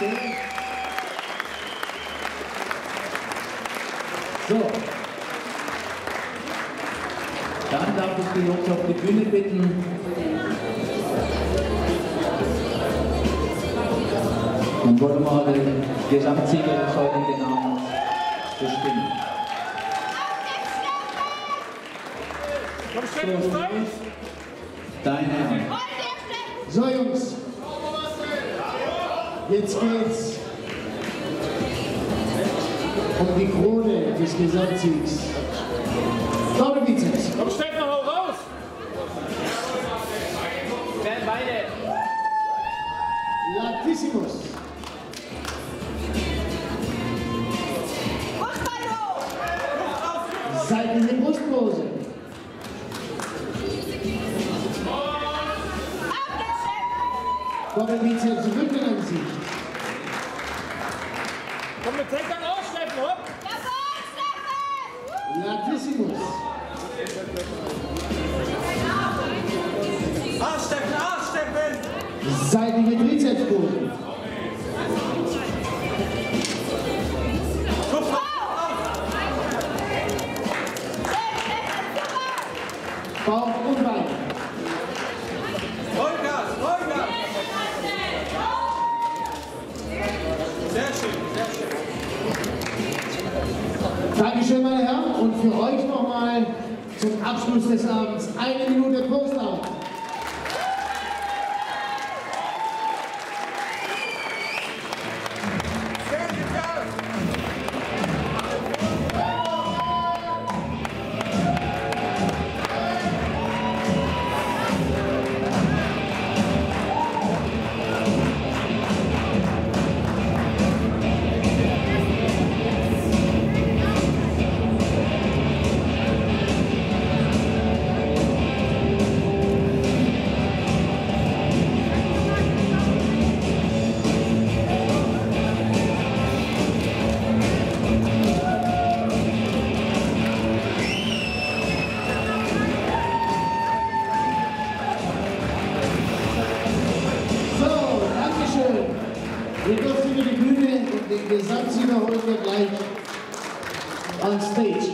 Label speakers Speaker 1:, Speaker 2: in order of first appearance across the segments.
Speaker 1: stehen. So. Dann darf ich die Jungs auf die Bühne bitten. Dann wollen wir den Gesamtsieger des heutigen Abends bestimmen. So, deine Hand.
Speaker 2: So Jungs, jetzt geht's um die Krone des Gesamtsiegs. Doppelbizeps.
Speaker 3: Komm, steck noch raus! Werden beide!
Speaker 2: Latissimus. Seitliche Brustpose. Doppelbizeps Rückenansicht.
Speaker 3: Komm, mit Teckern aus, Steffen, hopp!
Speaker 2: Latissimus.
Speaker 3: Steffen!
Speaker 2: Seitliche Trizepspose. Bauch und Bein.
Speaker 3: Vollgas! Sehr schön, sehr schön.
Speaker 2: Dankeschön, meine Herren. Und für euch nochmal zum Abschluss des Abends 1 Minute Post-Out. Ihr dürft über die Bühne und den Gesamtsieger holen wir gleich on stage.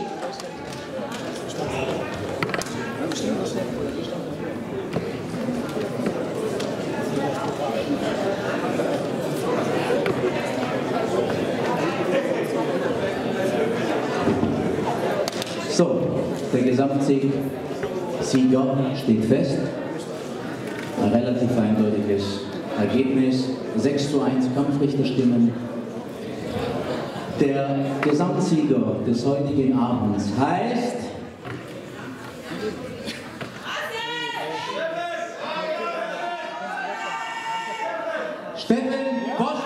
Speaker 1: So, der Gesamtsieger steht fest. Ein relativ eindeutiges Ergebnis. 6:1 Kampfrichterstimmen. Der Gesamtsieger des heutigen Abends heißt Steffen Boschert.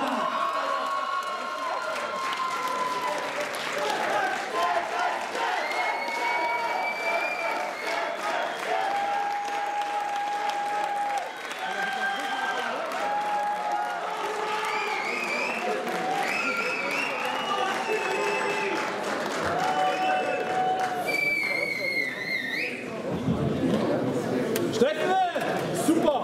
Speaker 3: Steffen! Super!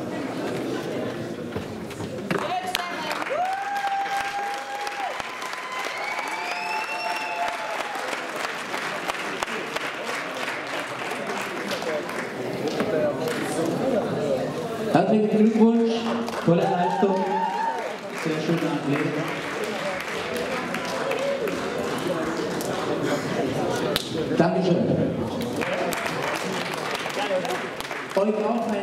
Speaker 1: Herzlichen Glückwunsch, tolle Leistung, sehr schöner Athlet. Dankeschön. Euch auch ein